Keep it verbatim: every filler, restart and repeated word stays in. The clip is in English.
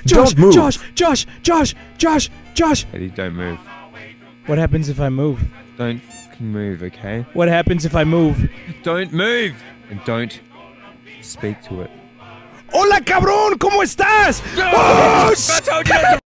Josh, Don't move. Josh, Josh, Josh, Josh, Josh. Eddie, don't move. What happens if I move? Don't fucking move, okay? What happens if I move? Don't move! And don't speak to it. Hola, cabrón, ¿cómo estás? Oh, I told you!